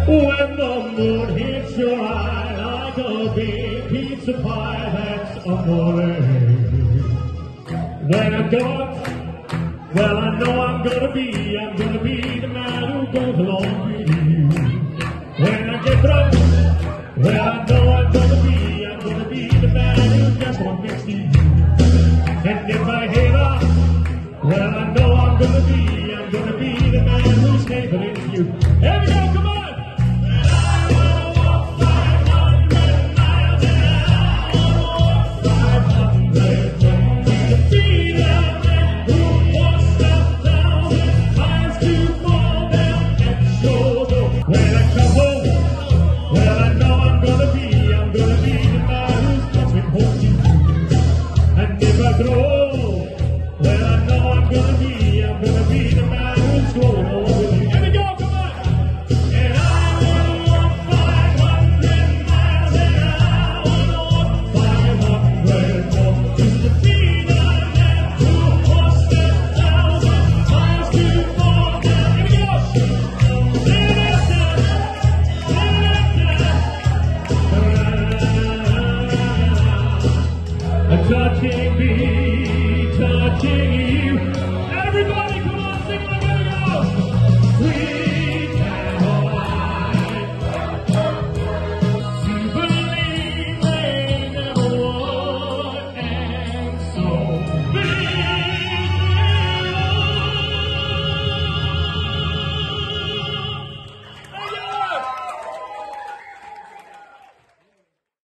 When the moon hits your eye like a big pizza pie, that's amore. When I go out, well, I know I'm gonna be the man who goes along with you. When I get drunk, well, I